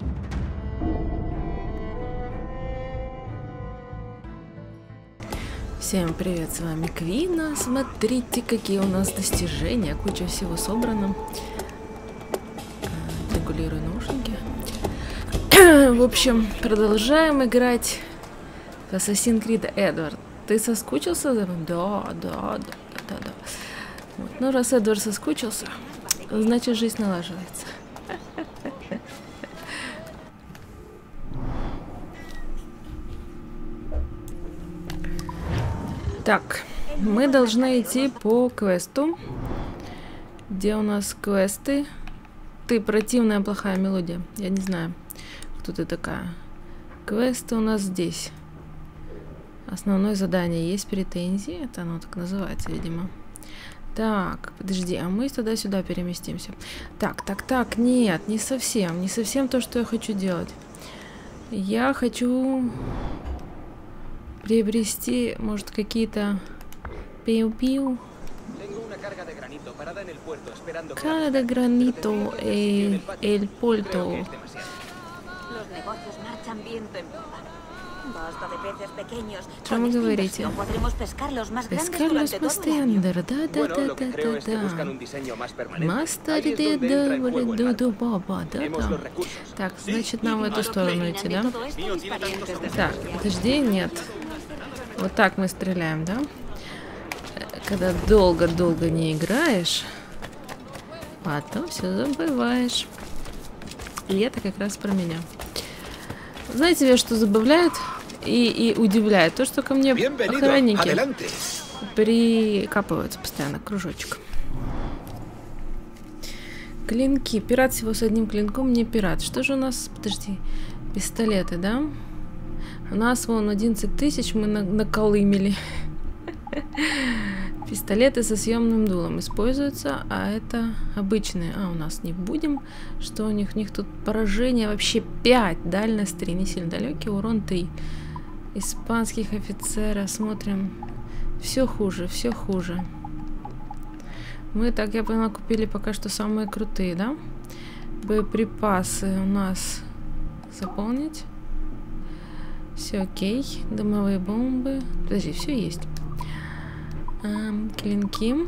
Всем привет, с вами Квина. Смотрите, какие у нас достижения. Куча всего собрано. Регулирую наушники. В общем, продолжаем играть в Assassin's Creed Эдвард. Ты соскучился за мной? Да. Вот. Ну, раз Эдвард соскучился, значит, жизнь налаживается. Так, мы должны идти по квесту. Где у нас квесты? Ты противная плохая мелодия. Я не знаю, кто ты такая. Квесты у нас здесь. Основное задание. Есть претензии? Это оно так называется, видимо. Так, подожди, а мы туда-сюда переместимся. Так, нет, не совсем. Не совсем то, что я хочу делать. Я хочу приобрести, может, какие-то пиу-пиу. Cara de granito, el puerto. Что вы говорите? Pescarlos постоянно, да. Да. Так, значит, нам в эту сторону идти, да? Так, подожди, нет. Вот так мы стреляем, да? Когда долго-долго не играешь, потом все забываешь. И это как раз про меня. Знаете, меня что забавляет и удивляет? То, что ко мне охранники прикапываются постоянно, кружочек. Клинки. Пират всего с одним клинком, не пират. Что же у нас? Подожди. Пистолеты, да? У нас вон 11 тысяч мы наколымели. Пистолеты со съемным дулом используются, а это обычные. А, у нас не будем. Что у них? У них тут поражение вообще 5. Дальность 3. Не сильно далекий. Урон 3. Испанских офицеров. Смотрим. Все хуже, все хуже. Мы, так я поняла, купили пока что самые крутые, да? Боеприпасы у нас заполнить. Все окей. Дымовые бомбы. Подожди, все есть. Клинки.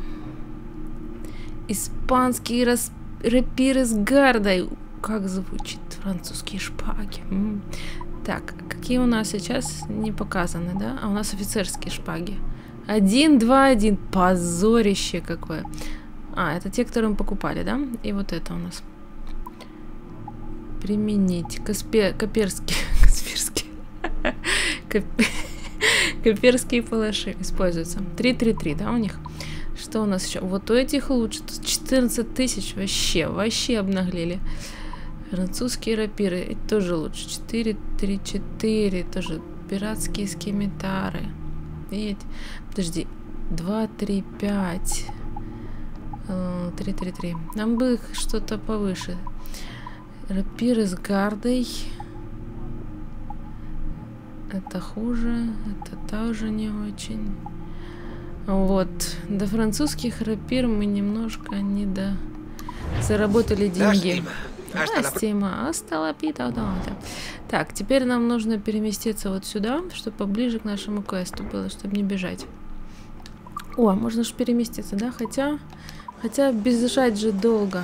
Испанские рапиры с гардой. Как звучит? Французские шпаги. Так, какие у нас сейчас не показаны, да? А у нас офицерские шпаги. 1, 2, 1. Позорище какое. А, это те, которые мы покупали, да? И вот это у нас. Применить. Каперские палаши используются. 3-3-3, да, у них? Что у нас еще? Вот у этих лучше. Тут 14 тысяч. Вообще обнаглели. Французские рапиры тоже лучше. 4-3-4. Тоже пиратские скимитары. Видите? Подожди. 2-3-5. 3-3-3. Нам бы их что-то повыше. Рапиры с гардой. Это хуже, это тоже не очень. Вот, до французских рапир мы немножко не заработали деньги. Так, теперь нам нужно переместиться вот сюда, чтобы поближе к нашему квесту было, чтобы не бежать. О, можно же переместиться, да? Хотя бежать же долго.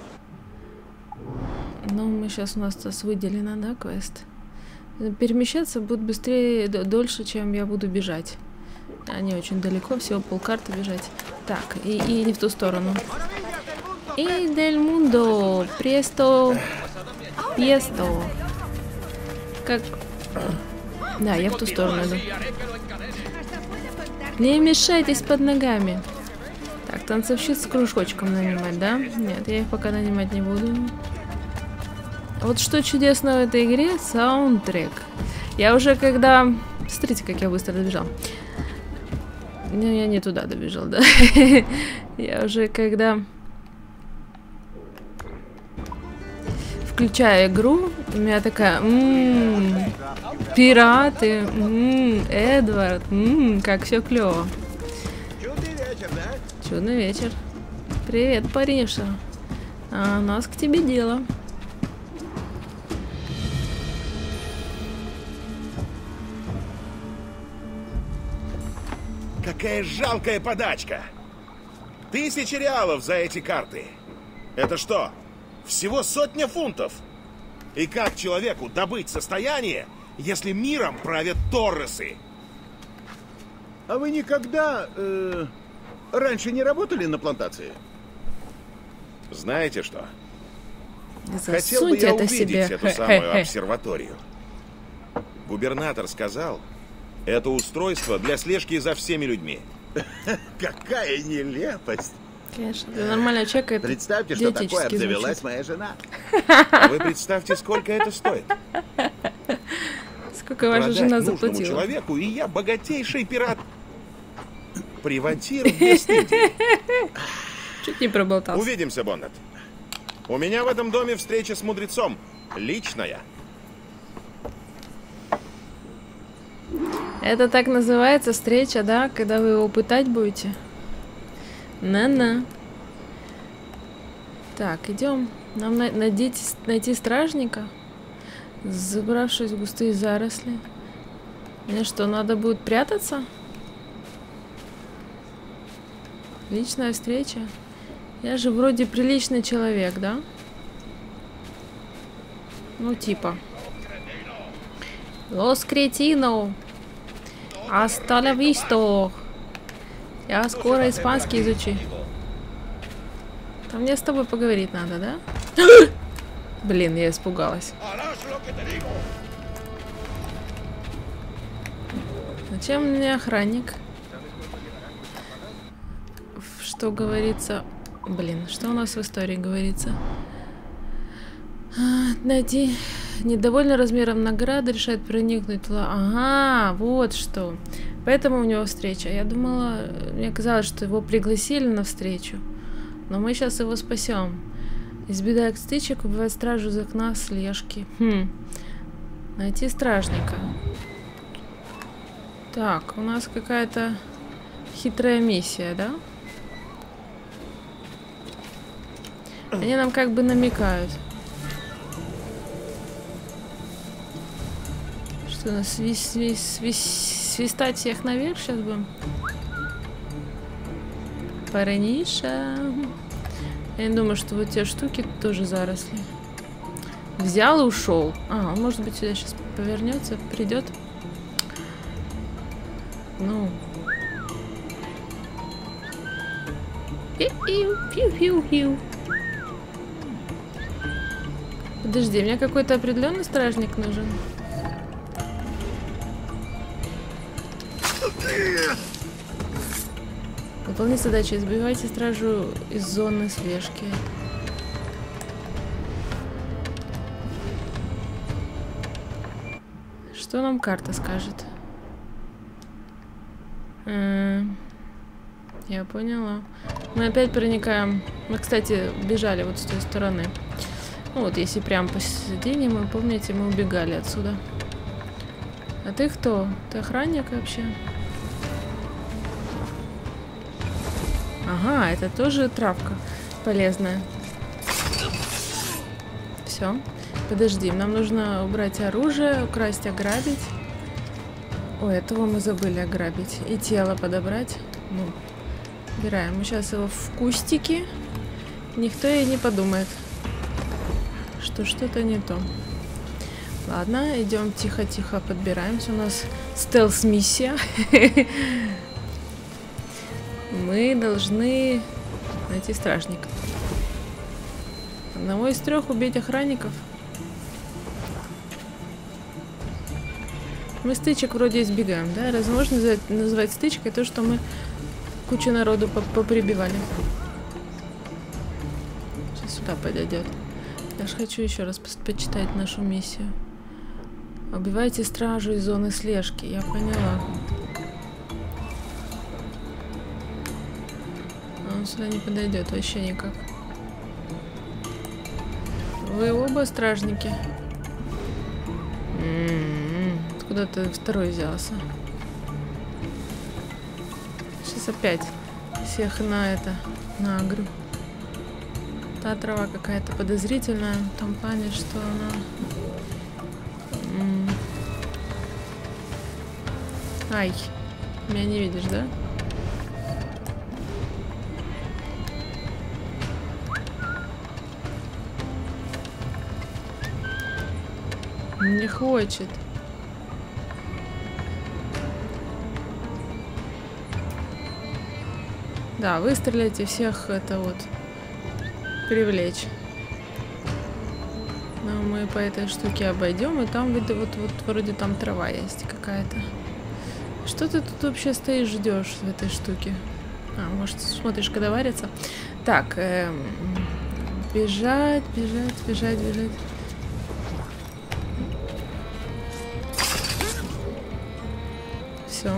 Но мы сейчас у нас выделено, да, квест? Перемещаться будет быстрее, дольше, чем я буду бежать. Они очень далеко, всего полкарты бежать. Так, и не в ту сторону. И дель мундо, престо, пьесто. Как... Да, я в ту сторону иду. Не мешайтесь под ногами. Так, танцовщиц с кружочком нанимать, да? Нет, я их пока нанимать не буду. Вот что чудесно в этой игре, саундтрек. Я уже когда... Смотрите, как я быстро добежал. Ну, я не туда добежал, да. Я уже когда включаю игру, у меня такая... пираты, Эдвард, как все клево. Чудный вечер. Привет, парниша. А у нас к тебе дело. Какая жалкая подачка! 1000 реалов за эти карты. Это что, всего 100 фунтов? И как человеку добыть состояние, если миром правят Торресы? А вы никогда раньше не работали на плантации? Знаете что? Засуньте Хотел бы я это увидеть себе. эту самую обсерваторию. Губернатор сказал, это устройство для слежки за всеми людьми. Какая нелепость! Конечно, для нормального человека это Представьте, что такое диетически обзавелась звучит. моя жена. А вы представьте, сколько это стоит. Сколько ваша Продать жена нужному заплатила? человеку, и я богатейший пират. Приватир в Вест-Индии. Чуть не проболтался. Увидимся, Боннет. У меня в этом доме встреча с мудрецом. Личная. Это так называется встреча, да? Когда вы его пытать будете? На-на. Так, идем. Нам найти стражника, забравшись в густые заросли. Мне что, надо будет прятаться? Личная встреча? Я же вроде приличный человек, да? Ну, типа. Лос Кретино. Hasta la vista. Я скоро испанский изучу. Там мне с тобой поговорить надо, да? Блин, я испугалась. Зачем мне охранник? Что говорится? Блин, что у нас в истории говорится? Найти недовольный размером награды, решает проникнуть. Ага, вот что. Поэтому у него встреча. Я думала, мне казалось, что его пригласили на встречу. Но мы сейчас его спасем. Избегая стычек, убивать стражу из окна, слежки. Найти стражника. Так, у нас какая-то хитрая миссия, да? Они нам как бы намекают. Что нас свистать всех наверх сейчас будем? Парниша. Я не думаю, что вот те штуки тоже заросли. Взял и ушел. А, он, может быть, сюда сейчас повернется, придет. Ну. Пиу-пиу-пиу. Подожди, мне какой-то определенный стражник нужен. Выполнить задачу. Избивайте стражу из зоны слежки. Что нам карта скажет? Я поняла. Мы опять проникаем. Мы, кстати, бежали вот с той стороны. Ну, вот, если прям посередине, мы, помните, мы убегали отсюда. А ты кто? Ты охранник вообще? Ага, это тоже травка полезная. Все. Подожди, нам нужно убрать оружие, украсть, ограбить. О, этого мы забыли ограбить. И тело подобрать. Ну, убираем. Мы сейчас его в кустики. Никто и не подумает, что что-то не то. Ладно, идем тихо-тихо подбираемся. У нас стелс-миссия. Мы должны найти стражника. Одного из 3 убить охранников. Мы стычек вроде избегаем, да? Разве можно назвать стычкой то, что мы кучу народу поприбивали? Сейчас сюда подойдет. Я же хочу еще раз почитать нашу миссию. Убивайте стражу из зоны слежки. Я поняла. Он сюда не подойдет вообще никак. Вы оба стражники? Откуда ты второй взялся? Сейчас опять всех на агрю. Та трава какая-то подозрительная в том плане, что она... Ай, меня не видишь, да? Не хочет. Да, выстрелить и всех это вот привлечь. Но мы по этой штуке обойдем, и там вот вроде там трава есть какая-то. Что ты тут вообще стоишь, ждешь в этой штуке? А, может, смотришь, когда варится? Так, бежать. Все.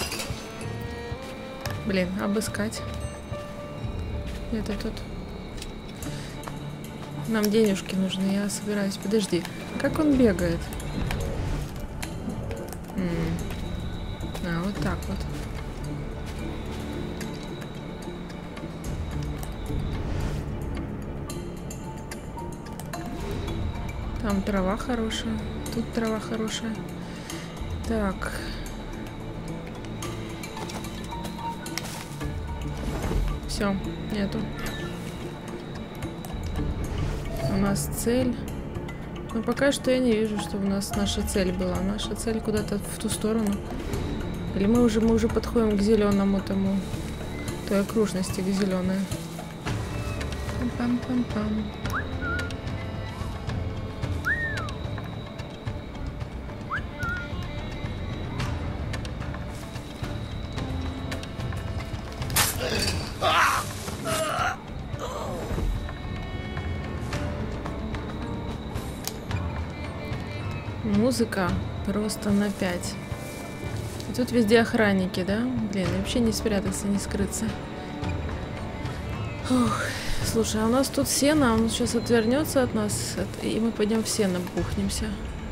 Блин, обыскать. Это тут. Нам денежки нужны, я собираюсь. Подожди, как он бегает? А, вот так вот. Там трава хорошая, тут трава хорошая. Так. Все, нету. У нас цель. Но пока что я не вижу, чтобы у нас наша цель была. Наша цель куда-то в ту сторону. Или мы уже подходим к зеленому тому. Той окружности, к зеленой. Пам-пам-пам-пам. Музыка просто на 5. И тут везде охранники, да? Блин, вообще не спрятаться, не скрыться. Фух. Слушай, а у нас тут сено, он сейчас отвернется от нас, и мы пойдем в сено бухнемся.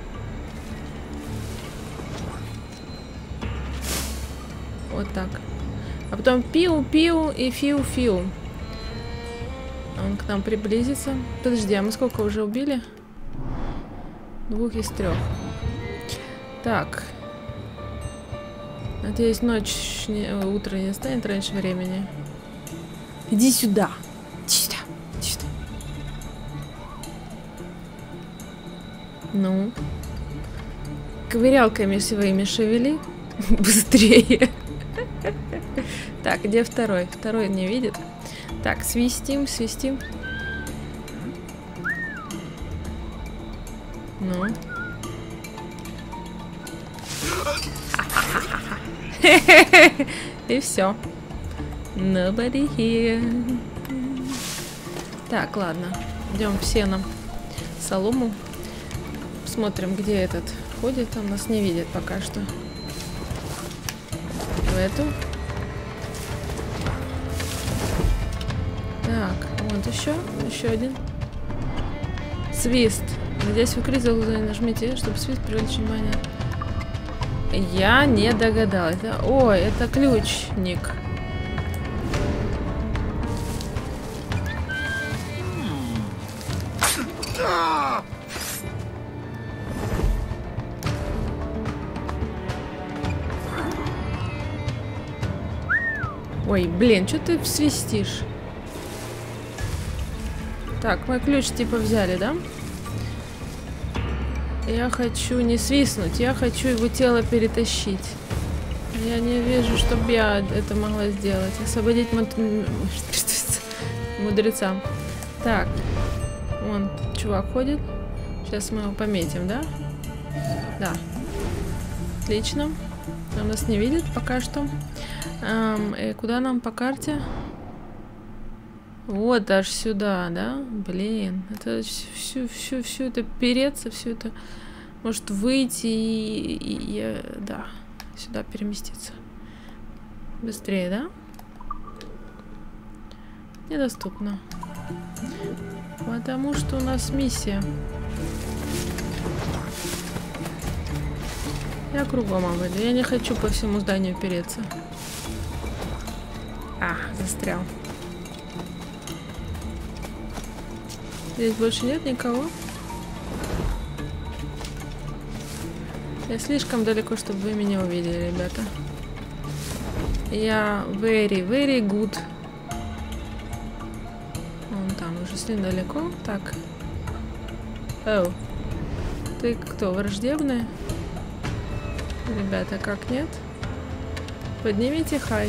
Вот так. А потом пиу-пиу и фиу-фиу. Он к нам приблизится. Подожди, а мы сколько уже убили? 2 из 3. Так. Надеюсь, утро не станет раньше времени. Иди сюда. Иди сюда. Иди сюда. Ну. Ковырялками своими шевели. Быстрее. Так, где второй? Второй не видит. Так, свистим. Ну. И все. Nobody here. Так, ладно. Идем в сено. Солому. Смотрим, где этот ходит. Он нас не видит пока что. В эту. Так, вот еще один. Свист. Надеюсь, вы кризис нажмите, чтобы свист привлечь внимание. Я не догадалась. Да? Ой, это ключник. Ой, блин, что ты свистишь? Так, мой ключ типа взяли, да? Я хочу не свистнуть, я хочу его тело перетащить. Я не вижу, чтобы я это могла сделать. Освободить мудреца. Так, вон чувак ходит. Сейчас мы его пометим, да? Да. Отлично. Он нас не видит пока что. Куда нам по карте? Вот аж сюда, да? Блин, это всю это переться, все это может выйти и да, сюда переместиться. Быстрее, да? Недоступно. Потому что у нас миссия. Я кругом обойду. Я не хочу по всему зданию переться. А, застрял. Здесь больше нет никого. Я слишком далеко, чтобы вы меня увидели, ребята. Я very good. Вон там уже слишком далеко. Так. Оу. Ты кто, враждебная? Ребята, как нет? Поднимите хай.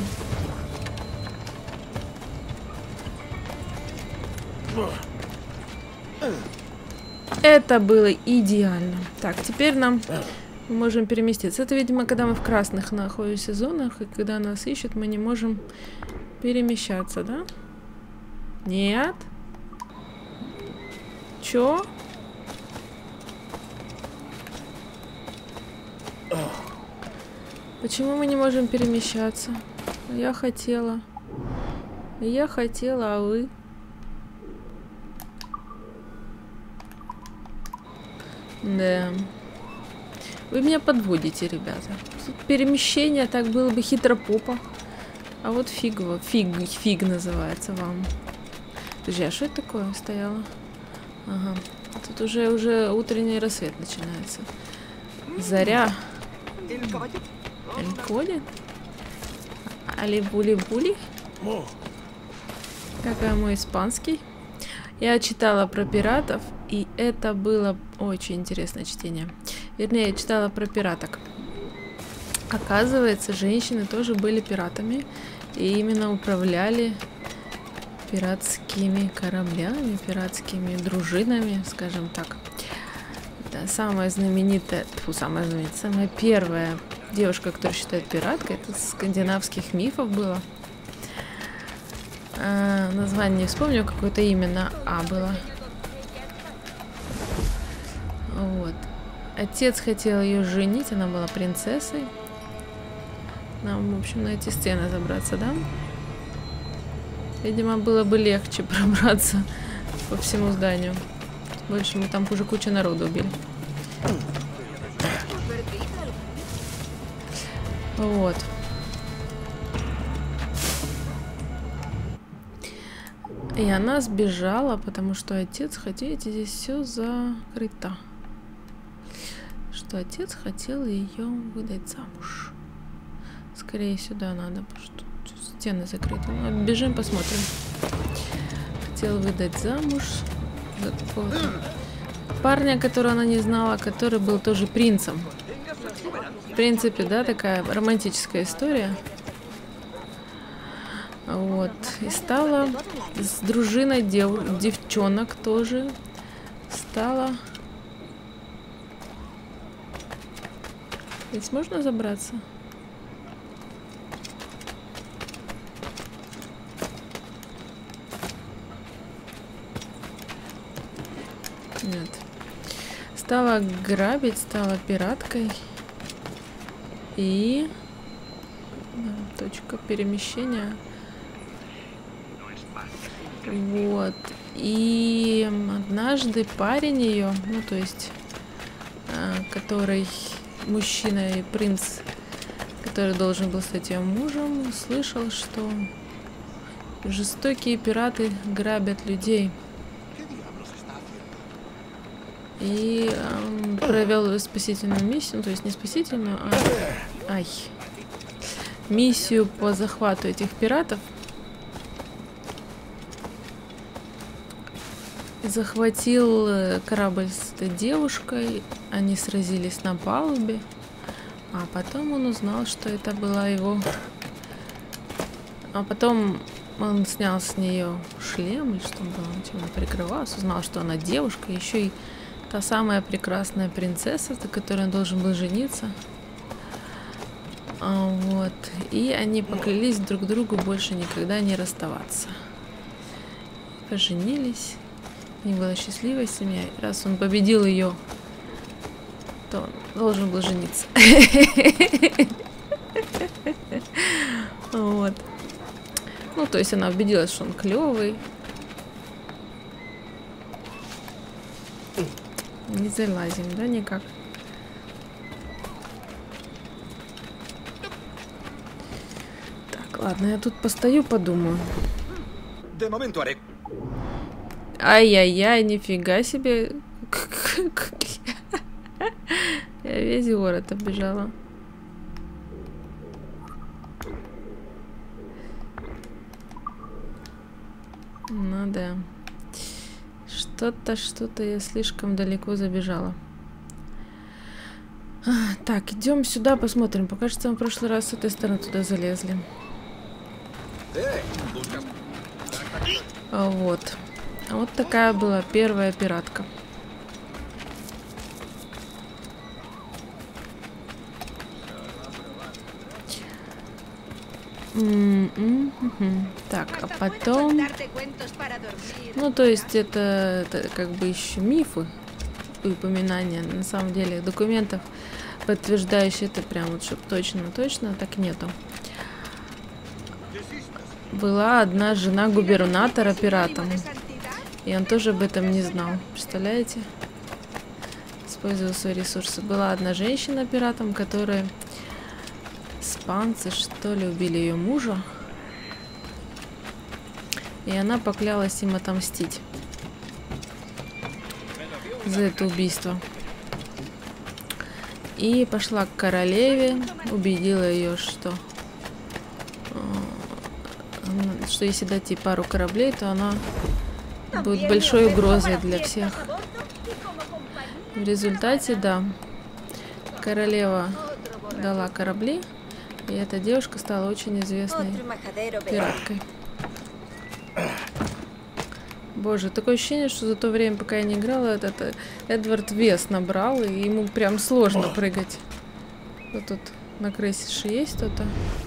Это было идеально. Так, теперь мы можем переместиться. Это, видимо, когда мы в красных находимся зонах, и когда нас ищут, мы не можем перемещаться, да? Нет? Чё? Почему мы не можем перемещаться? Я хотела. А вы? Да. Вы меня подводите, ребята. Тут перемещение так было бы хитропопо. А вот фиг называется вам. Подожди, а что это такое стояло? Ага. Тут уже утренний рассвет начинается. Заря. Элькодит? Али-були-були? Какой мой испанский? Я читала про пиратов, и это было очень интересное чтение. Вернее, я читала про пираток. Оказывается, женщины тоже были пиратами, и именно управляли пиратскими кораблями, пиратскими дружинами, скажем так. Это самая знаменитая, самая первая девушка, которую считают пираткой, это из скандинавских мифов было. Название не вспомню, какое-то именно было. Вот. Отец хотел ее женить, она была принцессой. Нам, в общем, на эти стены забраться, да? Видимо, было бы легче пробраться по всему зданию. Больше мы там уже кучу народу убили. Вот. И она сбежала, потому что отец хотел... Видите, здесь все закрыто. Что отец хотел ее выдать замуж. Скорее сюда надо, потому что стены закрыты. Ну, бежим, посмотрим. Хотел выдать замуж за какого-то парня, которого она не знала, который был тоже принцем. В принципе, да, такая романтическая история. Вот. И стала с дружиной девчонок тоже. Стала... Здесь можно забраться? Нет. Стала грабить, стала пираткой. И... точка перемещения. Вот. И однажды парень ее, ну то есть, который мужчина и принц, который должен был стать ее мужем, услышал, что жестокие пираты грабят людей. И провел спасительную миссию, ну, то есть не спасительную, а миссию по захвату этих пиратов. Захватил корабль с этой девушкой, они сразились на палубе, а потом он узнал, что это была его... А потом он снял с нее шлем, или что было, чем он прикрывался, узнал, что она девушка, еще и та самая прекрасная принцесса, за которой он должен был жениться. Вот. И они поклялись друг другу больше никогда не расставаться. Поженились. У них была счастливая семья. Раз он победил ее, то он должен был жениться. Вот. Ну, то есть она убедилась, что он клевый. Не залазим, да, никак. Так, ладно, я тут постою, подумаю. Ай-яй-яй, нифига себе. Я весь город оббежала. Ну да. Что-то я слишком далеко забежала. Так, идем сюда, посмотрим. Покажется, мы в прошлый раз с этой стороны туда залезли. Вот. Вот такая была первая пиратка. Так, а потом... Ну, то есть это как бы еще мифы и упоминания. На самом деле документов, подтверждающих это прям вот, чтобы точно, так нету. Была одна жена губернатора пиратом. И он тоже об этом не знал. Представляете? Использовал свои ресурсы. Была одна женщина пиратом, которая... Испанцы, что ли, убили ее мужа. И она поклялась им отомстить за это убийство. И пошла к королеве, убедила ее, что если дать ей пару кораблей, то она будет большой угрозой для всех. В результате, да, королева дала корабли, и эта девушка стала очень известной пираткой. Боже, такое ощущение, что за то время, пока я не играла, этот Эдвард вес набрал, и ему прям сложно прыгать. Вот тут на крыше есть кто-то.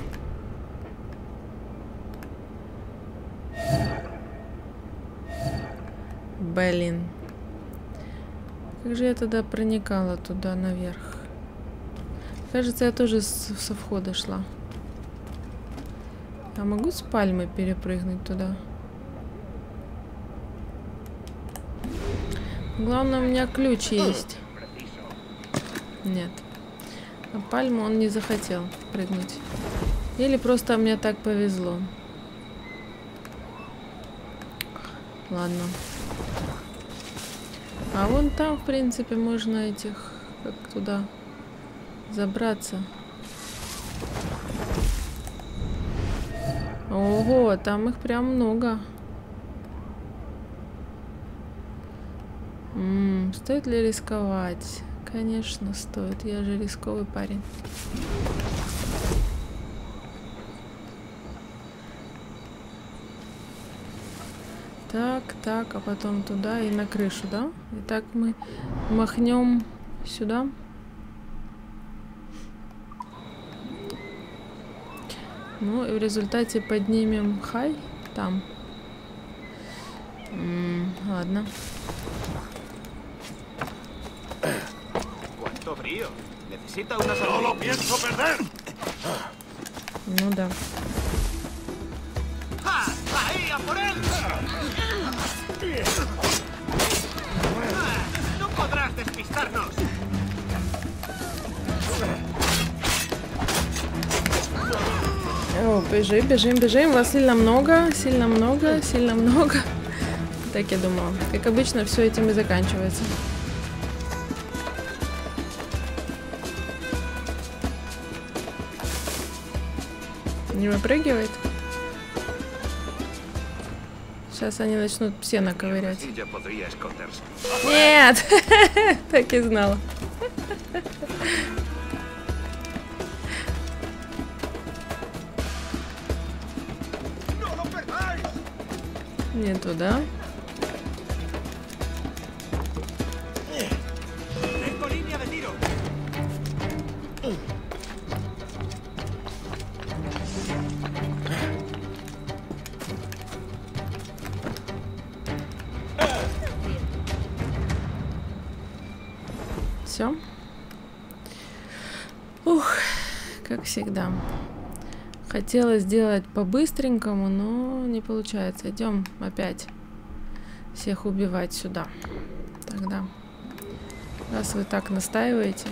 Блин. Как же я тогда проникала туда наверх? Кажется, я тоже со входа шла. А могу с пальмы перепрыгнуть туда? Главное, у меня ключ есть. Нет. На пальму он не захотел прыгнуть. Или просто мне так повезло. Ладно. А вон там, в принципе, можно этих... Как туда забраться. Ого, там их прям много. Стоит ли рисковать? Конечно, стоит. Я же рисковый парень. Так, а потом туда и на крышу, да? И так мы махнем сюда. Ну и в результате поднимем хай там. Ладно. Ну да. О, бежим. Вас сильно много. Так я думала. Как обычно, все этим и заканчивается. Не выпрыгивает? Сейчас они начнут сено ковырять. Нет! Так и знала. Не туда. Все. Ух, как всегда. Хотела сделать по-быстренькому, но не получается. Идем опять всех убивать сюда. Тогда, раз вы так настаиваете.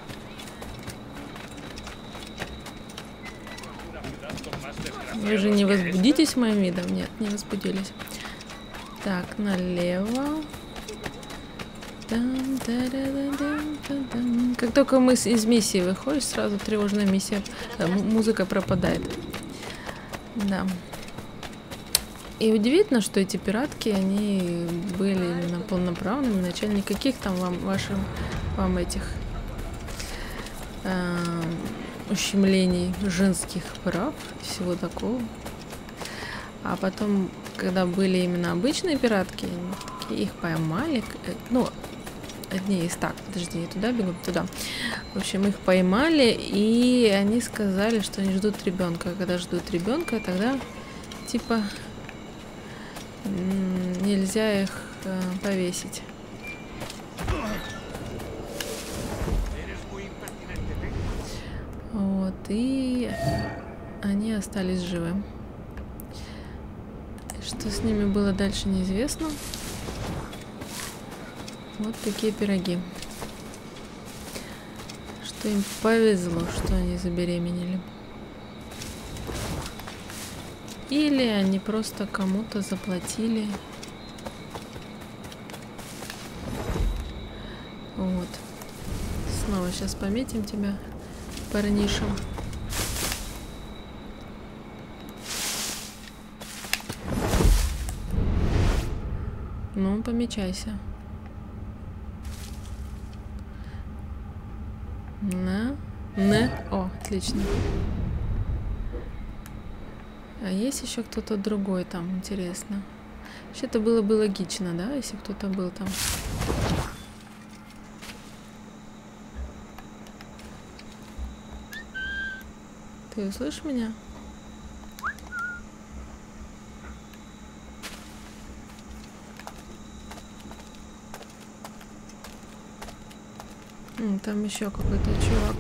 Вы же не возбудитесь моим видом? Нет, не возбудились. Так, налево. Как только мы из миссии выходим, сразу тревожная миссия, музыка пропадает. Да. И удивительно, что эти пиратки, они были именно полноправными, вначале никаких там вам этих ущемлений женских прав, всего такого. А потом, когда были именно обычные пиратки, их поймали, ну, одни из так, подожди, я туда бегу, туда. В общем, их поймали, и они сказали, что они ждут ребенка. Когда ждут ребенка, тогда типа нельзя их повесить. Вот, и они остались живы. Что с ними было дальше, неизвестно. Вот такие пироги. Что им повезло, что они забеременели. Или они просто кому-то заплатили. Вот. Снова сейчас пометим тебя, парниша. Ну, помечайся. О, отлично. А есть еще кто-то другой там, интересно. Вообще-то было бы логично, да, если кто-то был там. Ты услышишь меня? Там еще какой-то чувак.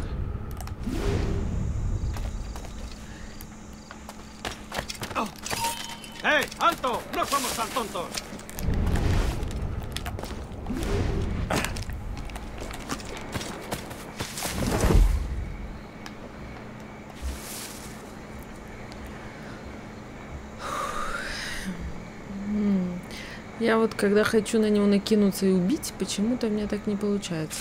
¡Hey! ¡Alto! ¡No somos tan tontos! Я вот когда хочу на него накинуться и убить, почему-то у меня так не получается.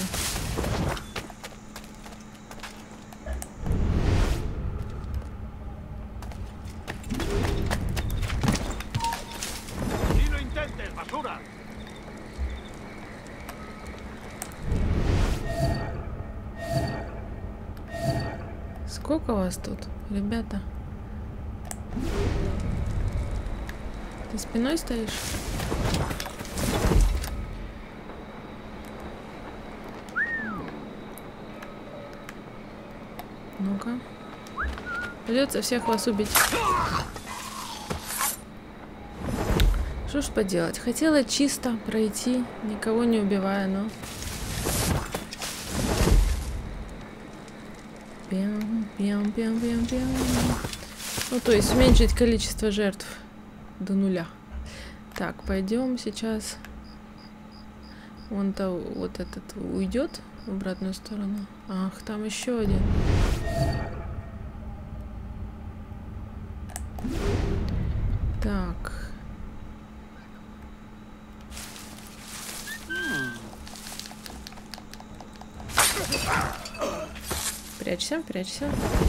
Сколько вас тут, ребята? Ты спиной стоишь? Ну-ка. Придется всех вас убить. Что ж поделать? Хотела чисто пройти, никого не убивая, но... Ну, то есть уменьшить количество жертв до 0. Так, пойдем сейчас. Вон-то вот этот уйдет в обратную сторону. Ах, там еще один. Так. Прячься, прячься.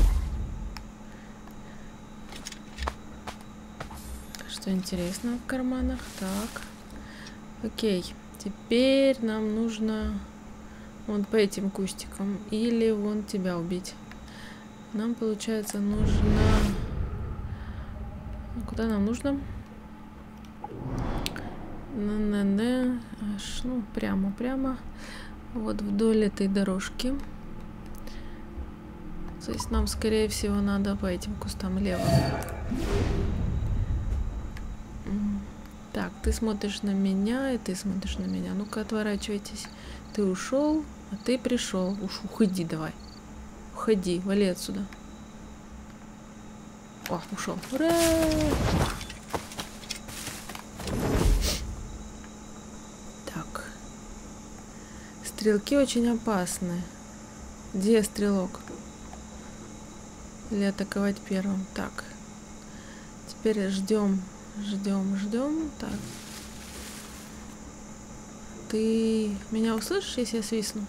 Что интересно в карманах? Так. Окей. Теперь нам нужно вон по этим кустикам. Или вон тебя убить. Нам, получается, нужно... Куда нам нужно? Ну, прямо. Вот вдоль этой дорожки. То есть нам, скорее всего, надо по этим кустам лево. Так, ты смотришь на меня, и ты смотришь на меня. Ну-ка, отворачивайтесь. Ты ушел, а ты пришел. Уж уходи давай. Уходи, вали отсюда. О, ушел. Ура! Так. Стрелки очень опасны. Где стрелок? Или атаковать первым? Так. Теперь ждем. Так. Ты меня услышишь, если я свистну?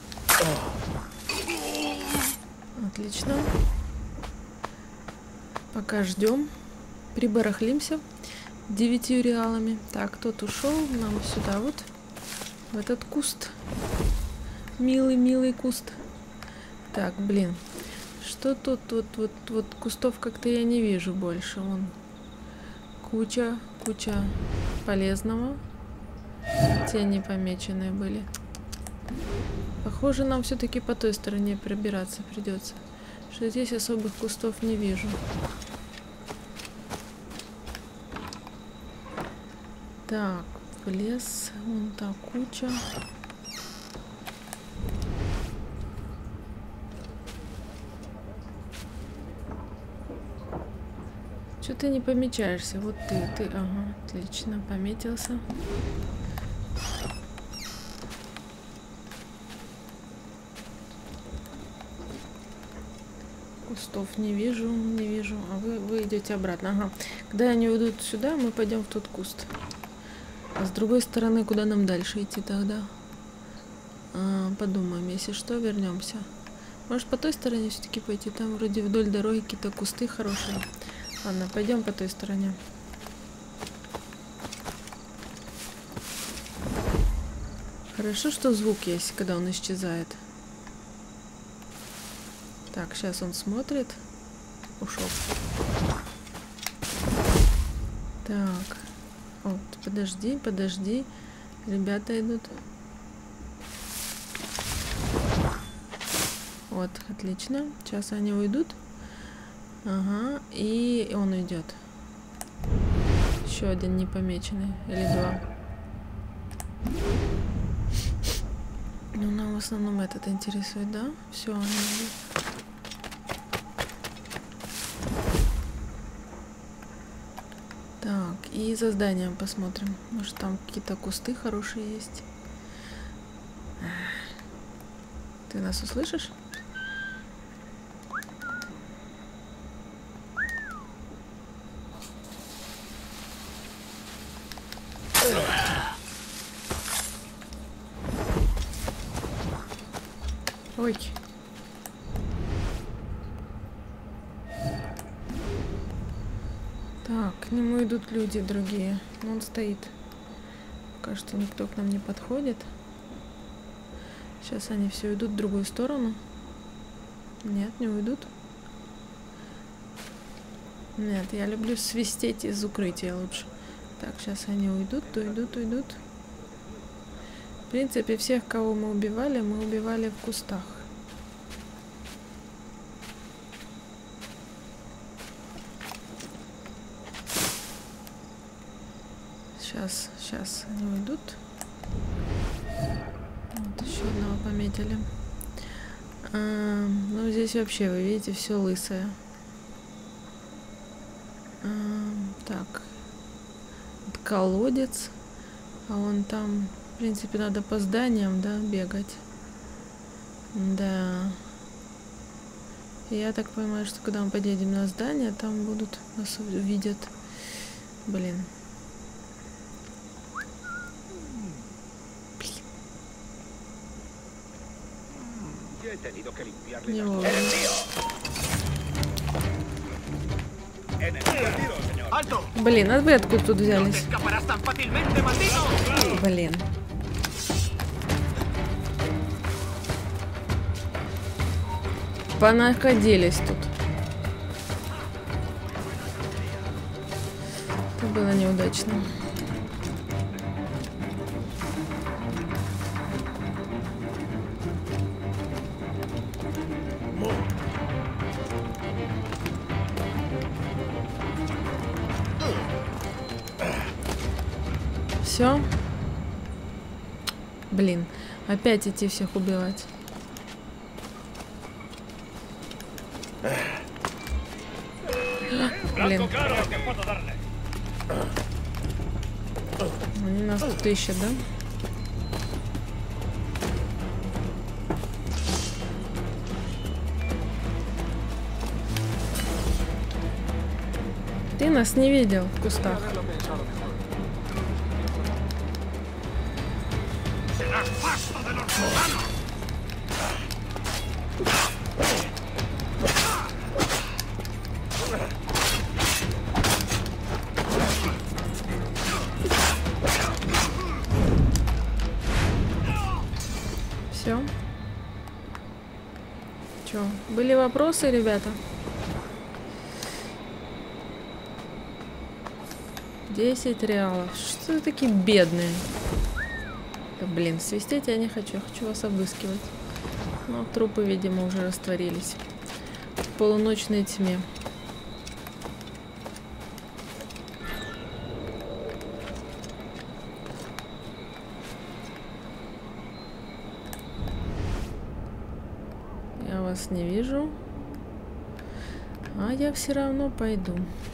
Отлично. Пока ждем. Прибарахлимся 9 реалами. Так, тот ушел. Нам сюда вот. В этот куст. Милый куст. Так, блин. Что тут? Вот кустов как-то я не вижу больше. Вон. Куча полезного. Те не помеченные были. Похоже, нам все-таки по той стороне пробираться придется. Что здесь особых кустов не вижу. Так, в лес. Вон та куча. Что ты не помечаешься? Вот ты, ага, отлично, пометился. Кустов не вижу. А вы идете обратно. Ага. Когда они уйдут сюда, мы пойдем в тот куст. А с другой стороны, куда нам дальше идти тогда? Подумаем, если что, вернемся. Может, по той стороне все-таки пойти? Там вроде вдоль дороги какие-то кусты хорошие. Ладно, пойдем по той стороне. Хорошо, что звук есть, когда он исчезает. Так, сейчас он смотрит. Ушел. Так. Вот, подожди. Ребята идут. Вот, отлично. Сейчас они уйдут. Ага, и он уйдет. Еще один непомеченный. Или два. Ну, нам в основном этот интересует, да? Все, они идут. Так, и за зданием посмотрим. Может, там какие-то кусты хорошие есть. Ты нас услышишь? Ой. Так, к нему идут люди другие. Но он стоит. Пока что никто к нам не подходит. Сейчас они все идут в другую сторону. Нет, не уйдут. Нет, я люблю свистеть из укрытия лучше. Так, сейчас они уйдут. В принципе, всех, кого мы убивали в кустах. Сейчас они уйдут. Вот еще одного пометили. Ну, здесь вообще, вы видите, все лысое. Так. Вот колодец. А вон там, в принципе, надо по зданиям, да, бегать. Да. И я так понимаю, что когда мы подъедем на здание, там будут нас увидят. Блин. Не вовремя. Блин, а вы откуда тут взялись? Блин. Понаходились тут. Это было неудачно. Все. Блин, опять идти всех убивать. Блин. Они нас тут ищут, да? Ты нас не видел в кустах. Были вопросы, ребята? 10 реалов. Что вы такие бедные? Да, блин, свистеть я не хочу. Я хочу вас обыскивать. Но трупы, видимо, уже растворились в полуночной тьме. Я вас не вижу. А я все равно пойду.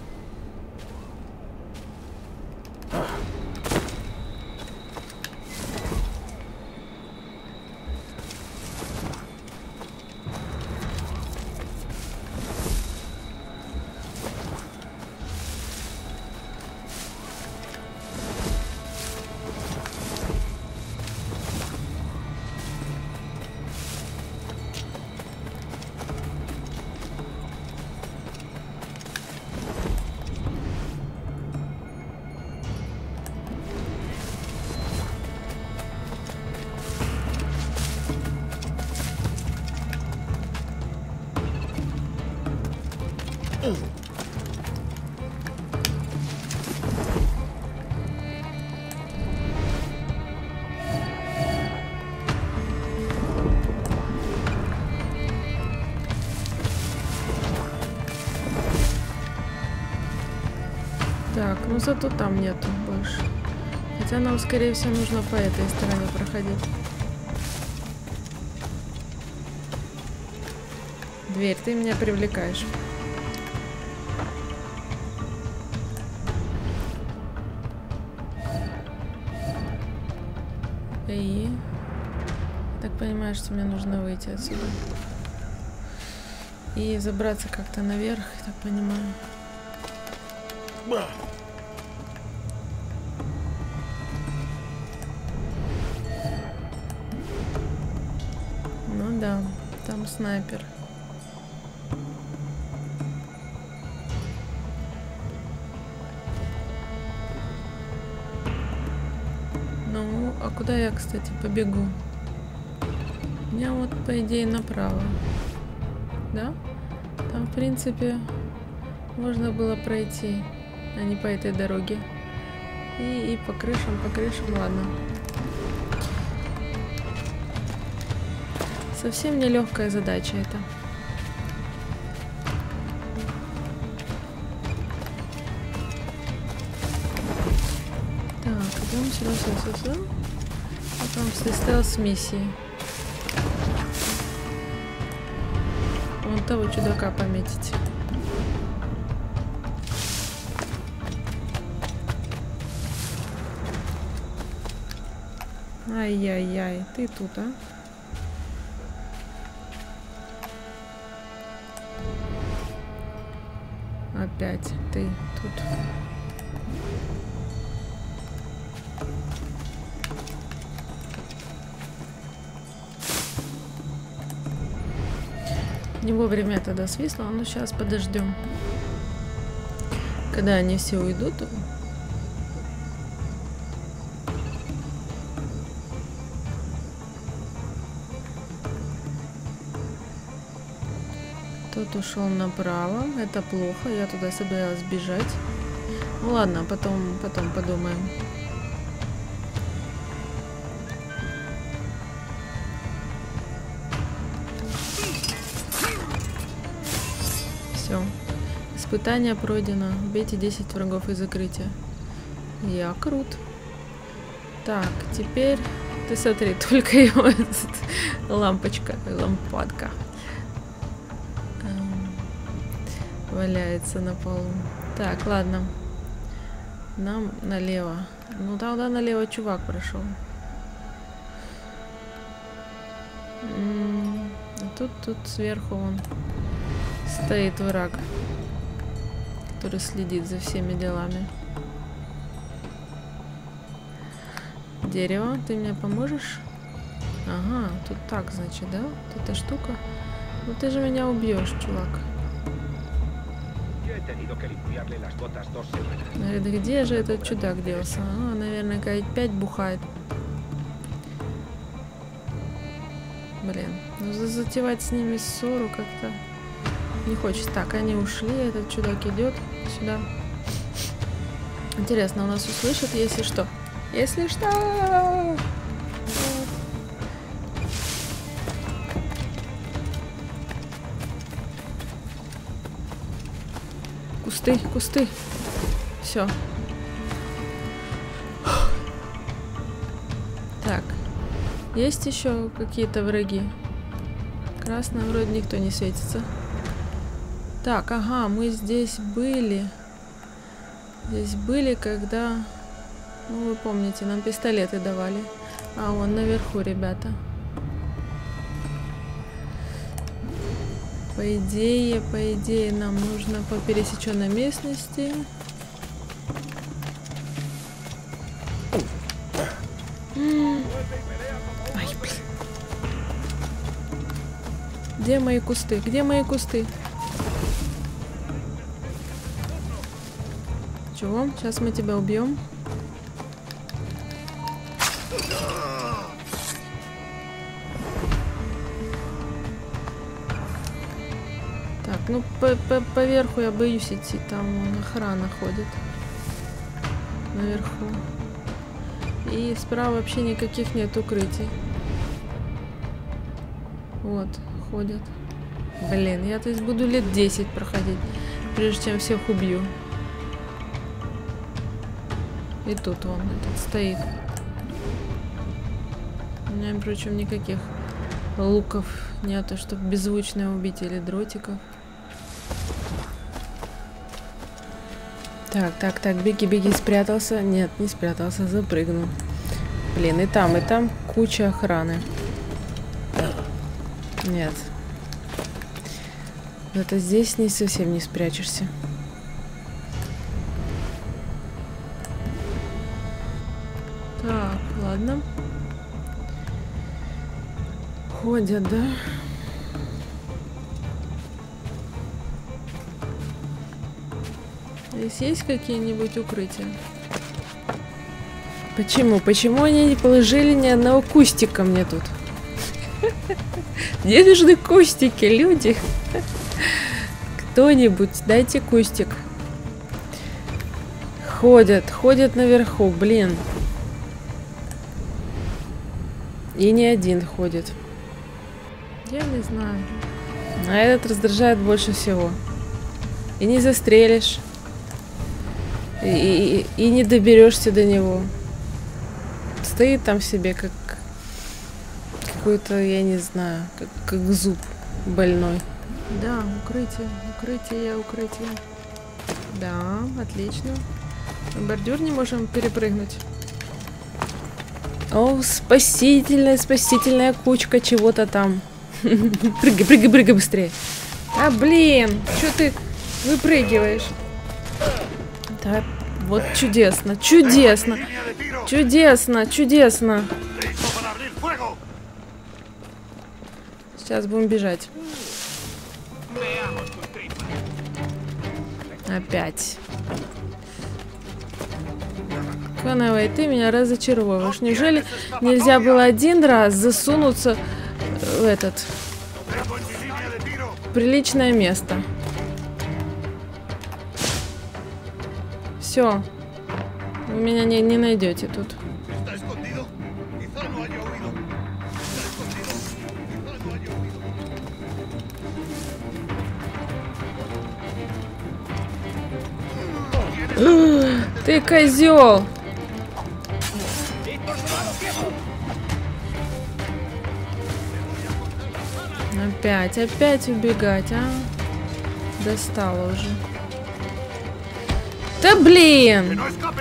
Так, ну зато там нету больше. Хотя нам, скорее всего, нужно по этой стороне проходить. Дверь, ты меня привлекаешь. И так понимаю, что мне нужно выйти отсюда. И забраться как-то наверх, я так понимаю. Ну да, там снайпер. Ну, а куда я, кстати, побегу? У меня вот, по идее, направо. Да? Там, в принципе, можно было пройти, а не по этой дороге. И по крышам, ладно. Совсем нелегкая задача это. Так, идем сюда. Потом все стелс-миссии. Вон того чудака пометить. Ай-яй-яй, ты тут, а? Опять ты тут. Не вовремя тогда свисло, но сейчас подождем. Когда они все уйдут. Тот ушел направо. Это плохо. Я туда собиралась бежать. Ну ладно, потом подумаем. Все. Испытание пройдено. Убейте 10 врагов из закрытия. Я крут. Так, теперь ты смотри, только его лампочка, лампадка валяется на полу. Так, ладно. Нам налево. Ну тогда налево чувак прошел. А тут сверху он стоит враг, который следит за всеми делами. Дерево, ты мне поможешь? Ага, тут так, значит, да? Вот эта штука. Ну ты же меня убьешь, чувак. Говорит, где же этот чудак делся? А, наверное, опять бухает. Блин, ну затевать с ними ссору как-то не хочется. Так, они ушли, этот чудак идет сюда. Интересно, у нас услышат, если что. Если что... Вот. Кусты, кусты. Все. Так. Есть еще какие-то враги? Красным вроде никто не светится. Так, ага, мы здесь были. Здесь были, когда... Ну, вы помните, нам пистолеты давали. А, вон наверху, ребята. По идее, нам нужно по пересеченной местности. Ай, блин. Где мои кусты? Где мои кусты? Чего? Сейчас мы тебя убьем. Так, ну поверху я боюсь идти. Там вон охрана ходит. Наверху. И справа вообще никаких нет укрытий. Вот, ходят. Блин, я то есть буду лет 10 проходить, прежде чем всех убью. И тут он этот стоит. У меня, впрочем, никаких луков нету, чтобы беззвучно убить, или дротиков. Так, беги, спрятался. Нет, не спрятался, запрыгнул. Блин, и там куча охраны. Нет. Это здесь не совсем не спрячешься. Так, ладно. Ходят, да? Здесь есть какие-нибудь укрытия? Почему? Почему они не положили ни одного кустика мне тут? Где нужны кустики, люди? Кто-нибудь, дайте кустик. Ходят наверху, блин. И не один ходит. Я не знаю. А этот раздражает больше всего. И не застрелишь. И не доберешься до него. Стоит там себе как какой-то, я не знаю, как зуб больной. Да, укрытие. Да, отлично. Бордюр не можем перепрыгнуть. О, спасительная кучка чего-то там. Прыгай быстрее. А, блин, что ты выпрыгиваешь? Да, вот чудесно. Сейчас будем бежать. Опять. Конвей, ты меня разочаровываешь. Неужели нельзя было один раз засунуться в этот приличное место? Все. Вы меня не найдете тут. Ты козел! Опять убегать, а? Достало уже. Да блин!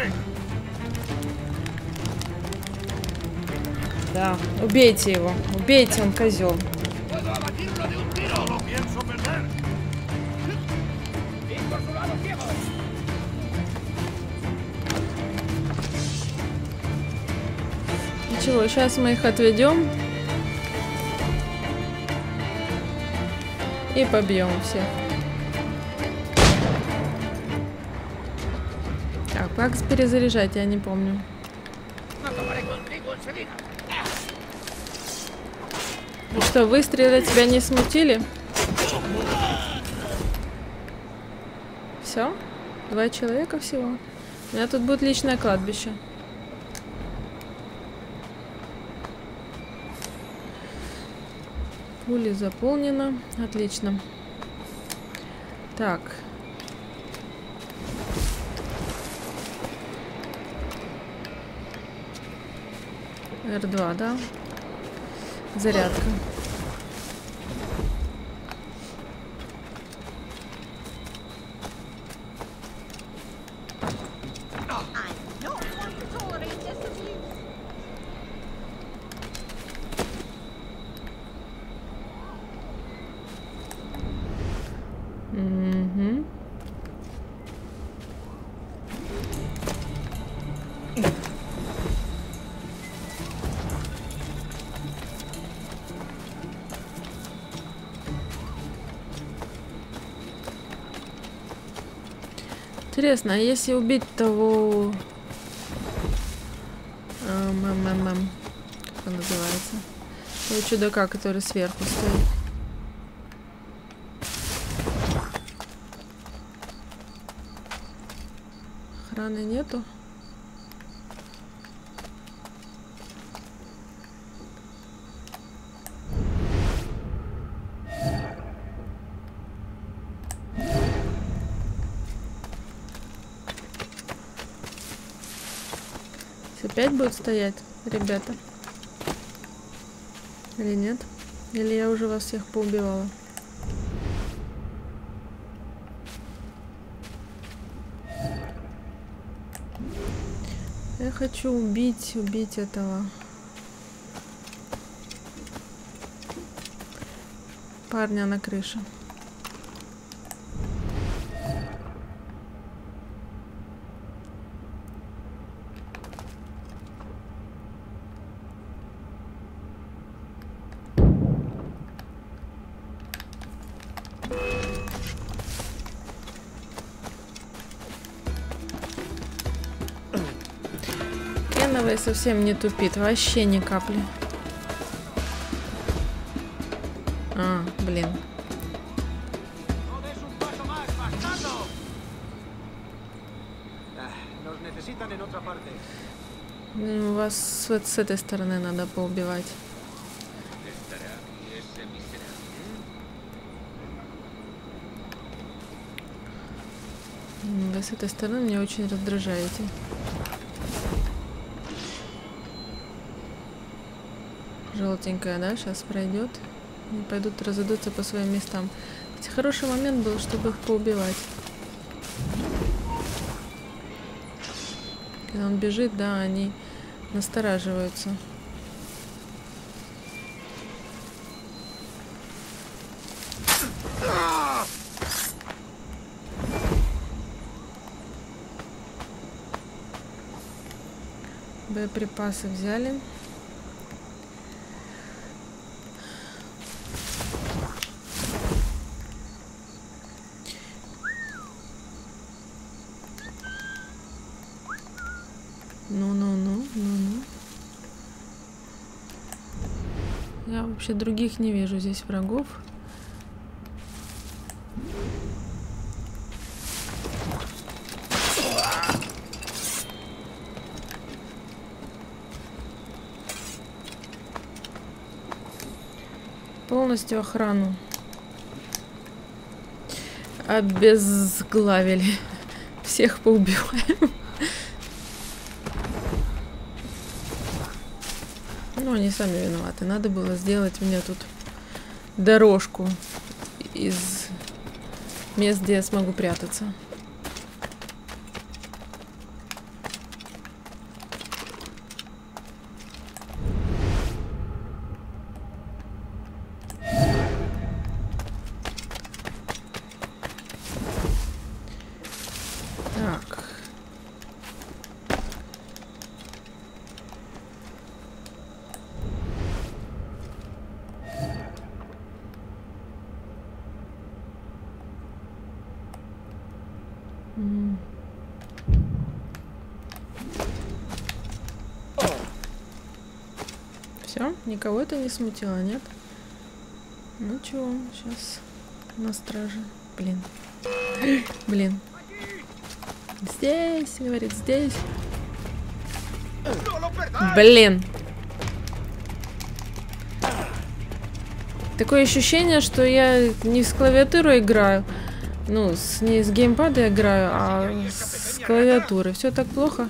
Да, убейте его. Убейте, он козел. Ничего, сейчас мы их отведем. И побьем всех. Так, как перезаряжать, я не помню. Что, выстрелы тебя не смутили? Все? 2 человека всего? У меня тут будет личное кладбище. Пули заполнено. Отлично. Так. R2, да? Зарядка. Угу. Интересно, а если убить того... Как он называется? Того чудака, который сверху стоит. Охраны нету? Опять будут стоять, ребята? Или нет? Или я уже вас всех поубивала? Я хочу убить этого парня на крыше. Кеновый совсем не тупит, вообще ни капли. А, блин. У вас вот с этой стороны надо поубивать. Вы с этой стороны меня очень раздражаете. Желтенькая, да, сейчас пройдет. И пойдут разойдутся по своим местам. Кстати, хороший момент был, чтобы их поубивать. Когда он бежит, да, они настораживаются. Боеприпасы взяли. Ну. Я вообще других не вижу здесь врагов. Полностью охрану обезглавили. Всех поубиваем. Ну, они сами виноваты. Надо было сделать мне тут дорожку из мест, где я смогу прятаться. Так. Все, никого это не смутило, нет? Ну чё, сейчас на страже. Блин. Блин. Здесь, говорит, здесь. Блин. Такое ощущение, что я не с клавиатурой играю. Ну, не с геймпада играю, а с клавиатуры. Все так плохо.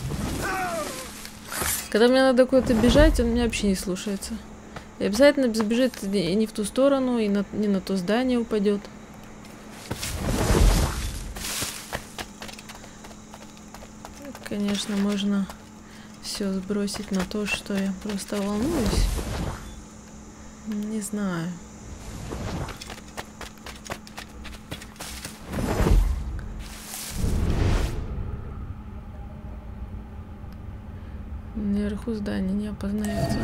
Когда мне надо куда-то бежать, он меня вообще не слушается. И обязательно забежит и не в ту сторону, и не на то здание упадет. Конечно, можно все сбросить на то, что я просто волнуюсь. Не знаю. Наверху здание не опознается.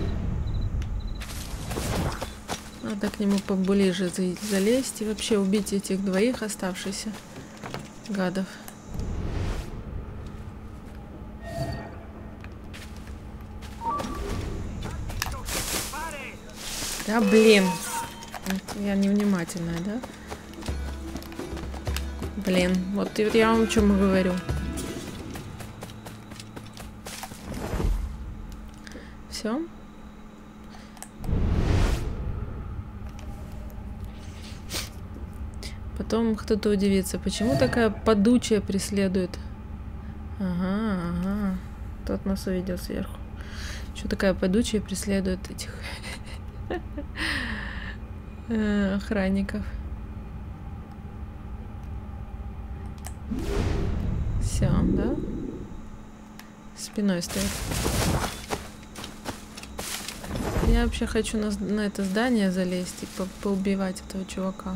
Надо к нему поближе залезть и вообще убить этих двоих оставшихся гадов. Да блин. Я невнимательная, да? Блин, вот я вам о чем говорю. Все. Потом кто-то удивится, почему такая подучая преследует. Ага, ага. Тот нас увидел сверху. Что такая подучая преследует этих охранников. Все, да? Спиной стоит. Я вообще хочу на это здание залезть и поубивать этого чувака.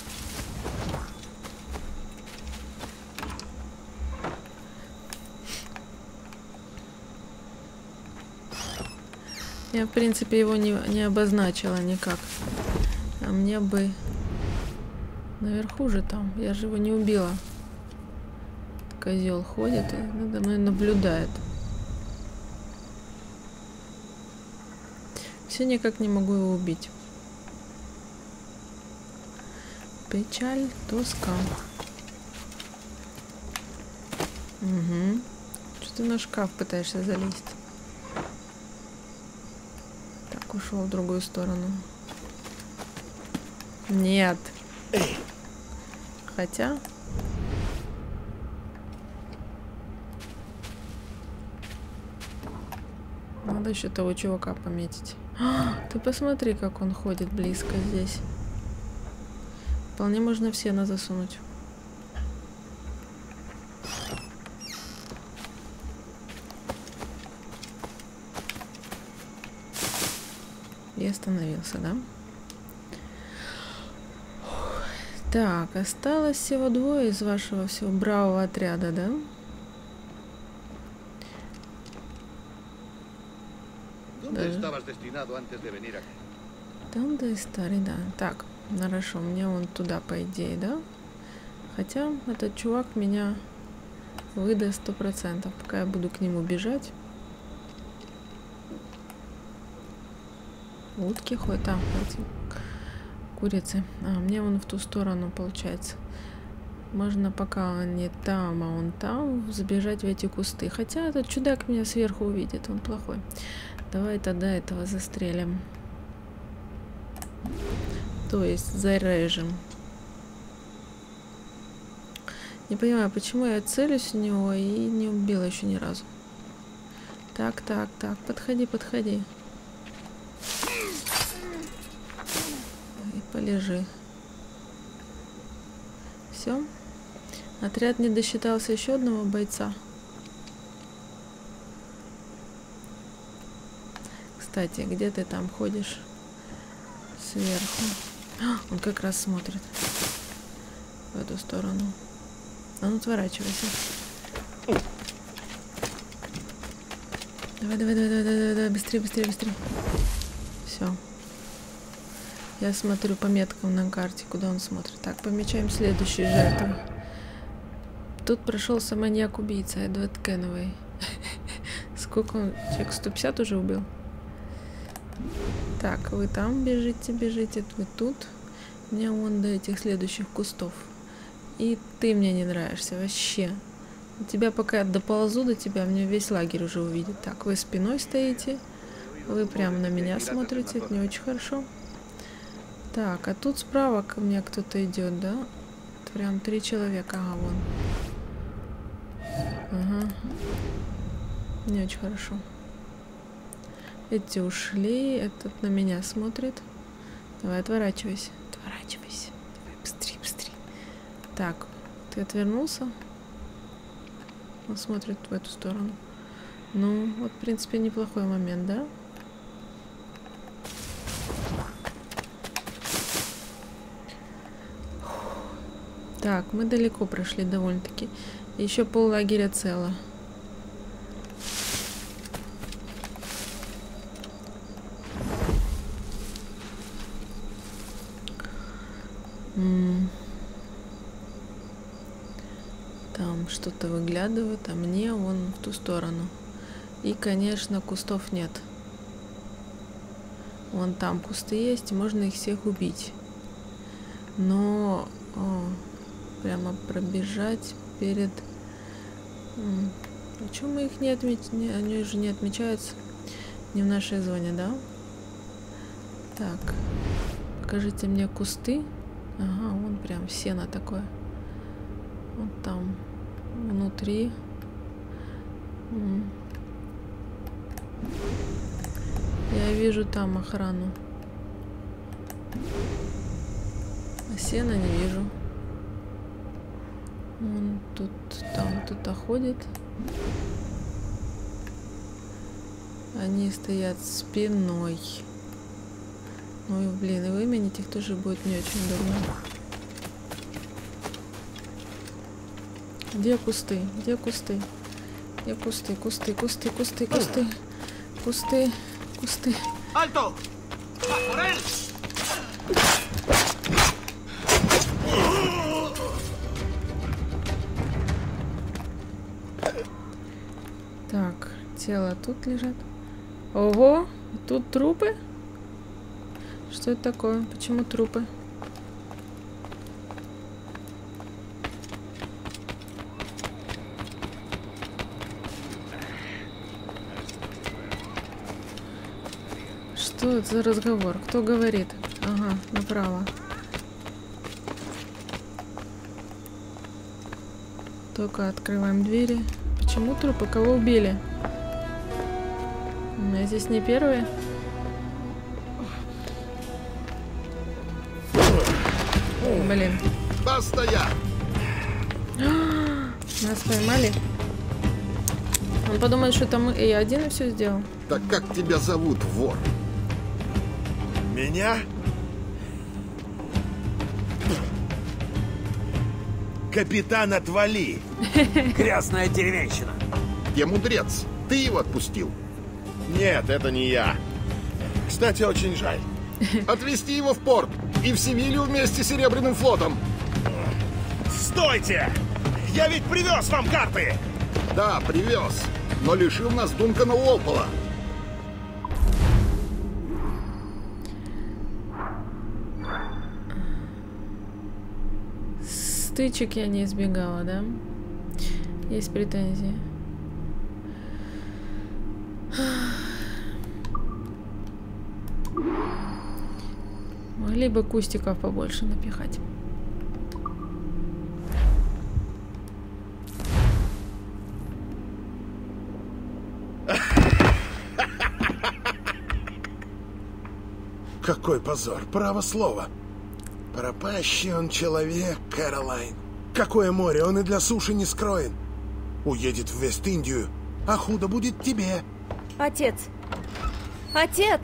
Я, в принципе, его не обозначила никак. А мне бы... Наверху же там. Я же его не убила. Козел ходит и надо мной наблюдает. Все никак не могу его убить. Печаль, тоска. Угу. Что ты на шкаф пытаешься залезть? Так, ушел в другую сторону. Нет. Хотя... Надо еще того чувака пометить. Ты посмотри, как он ходит близко здесь. Вполне можно в сено засунуть. И остановился, да? Так, осталось всего двое из вашего всего бравого отряда, да? Там, да, старый, да. Так, хорошо, мне вон туда, по идее, да? Хотя этот чувак меня выдаст 100%, пока я буду к нему бежать. Утки ходят, там, эти курицы. А, мне вон в ту сторону, получается. Можно, пока он не там, а он там, забежать в эти кусты. Хотя этот чудак меня сверху увидит, он плохой. Давай тогда этого застрелим. То есть зарежем. Не понимаю, почему я целюсь в него и не убила еще ни разу. Так, так, так, подходи, подходи. И полежи. Все. Отряд не досчитался еще одного бойца. Кстати, где ты там ходишь? Сверху. Он как раз смотрит в эту сторону. А ну, отворачивайся. Давай, давай, давай, давай, давай, давай, быстрее, быстрее, быстрее. Все. Я смотрю по меткам на карте, куда он смотрит. Так, помечаем следующую жертву. Тут прошелся маньяк-убийца Эдвард Кенневей. Сколько он? Человек 150 уже убил? Так, вы там бежите, бежите, вы тут. Мне вон до этих следующих кустов. И ты мне не нравишься вообще. У тебя, пока я доползу до тебя, мне весь лагерь уже увидит. Так, вы спиной стоите. Вы прямо на меня смотрите, это не очень хорошо. Так, а тут справа ко мне кто-то идет, да? Прям 3 человека, ага, вон. Ага. Не очень хорошо. Эти ушли, этот на меня смотрит. Давай, отворачивайся. Отворачивайся. Давай, быстрее, быстрее. Так, ты отвернулся? Он смотрит в эту сторону. Ну, вот, в принципе, неплохой момент, да? Так, мы далеко прошли довольно-таки. Еще поллагеря цело. Там что-то выглядывает, а мне вон в ту сторону. И, конечно, кустов нет. Вон там кусты есть, можно их всех убить. Но прямо пробежать перед... Почему мы их не отметили? Они же не отмечаются. Не в нашей зоне, да? Так. Покажите мне кусты. Ага, вон прям сено такое. Вот там. Внутри. Я вижу там охрану. А сена не вижу. Он тут, там кто-то ходит. Они стоят спиной. Ну и блин, и выменить их тоже будет не очень удобно. Где кусты? Где кусты? Где кусты? Кусты, кусты, кусты, кусты. Кусты, кусты. ¡Alto! ¡Por él! Так, тело тут лежат. Ого, тут трупы? Что это такое? Почему трупы? Что это за разговор? Кто говорит? Ага, направо. Только открываем двери. Почему трупы? Кого убили? Я здесь не первые. Блин. Постоять! Нас поймали. Он подумает, что там я один и все сделал. Так как тебя зовут, вор? Меня? Капитан, отвали! Грязная деревенщина. Где мудрец? Ты его отпустил. Нет, это не я. Кстати, очень жаль. Отвезти его в порт и в Севилью вместе с Серебряным флотом. Стойте! Я ведь привез вам карты! Да, привез, но лишил нас Дункана Уолпола. Стычек я не избегала, да? Есть претензии. Могли бы кустиков побольше напихать. Какой позор, право слово. Пропащий он человек, Кэролайн. Какое море, он и для суши не скроен. Уедет в Вест-Индию, а худо будет тебе. Отец! Отец!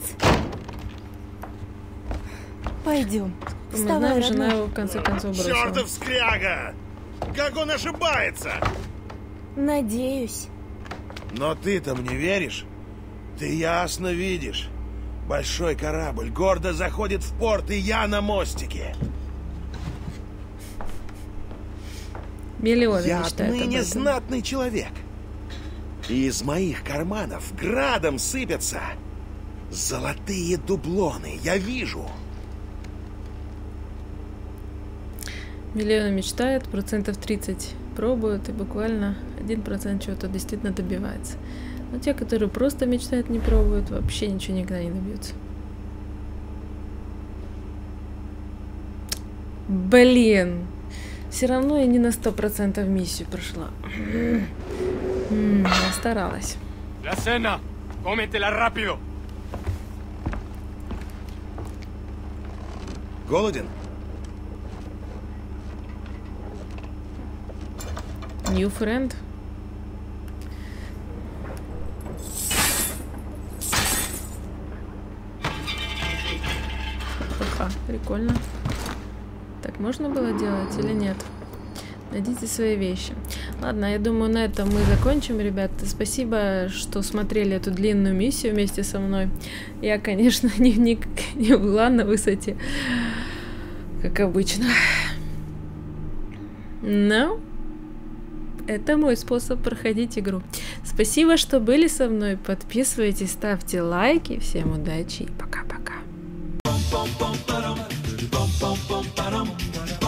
Пойдем. Вставай, Жена родной. его в конце концов бросила. Чертов скряга! Как он ошибается! Надеюсь. Но ты-то мне веришь? Ты ясно видишь. Большой корабль гордо заходит в порт, и я на мостике. Миллионы Я мечтают об отныне этом. знатный человек. И из моих карманов градом сыпятся Золотые дублоны, я вижу. Миллионы мечтают, 30% пробуют, и буквально 1% чего-то действительно добивается. Но те, которые просто мечтают, не пробуют, вообще ничего никогда не добьются. Блин, все равно я не на 100% миссию прошла. Я старалась. La cena, cómetela rápido. Голоден? New friend. Ха-ха, прикольно. Так можно было делать или нет? Найдите свои вещи. Ладно, я думаю, на этом мы закончим, ребята. Спасибо, что смотрели эту длинную миссию вместе со мной. Я, конечно, не была на высоте, как обычно. Но это мой способ проходить игру. Спасибо, что были со мной. Подписывайтесь, ставьте лайки. Всем удачи и пока-пока.